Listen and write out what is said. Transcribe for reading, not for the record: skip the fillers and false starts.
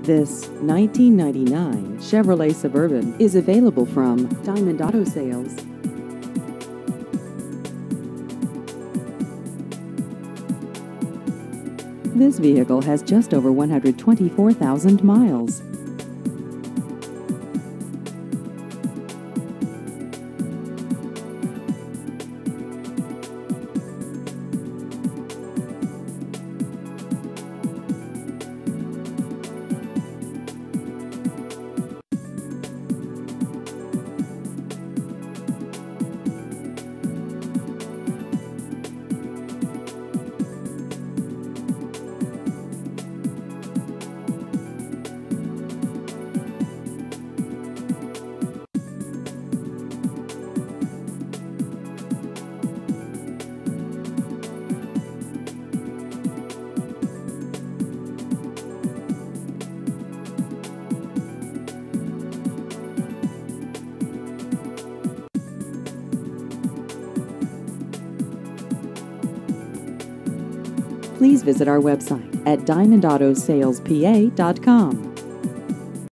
This 1999 Chevrolet Suburban is available from Diamond Auto Sales. This vehicle has just over 124,000 miles. Please visit our website at diamondautosalespa.com.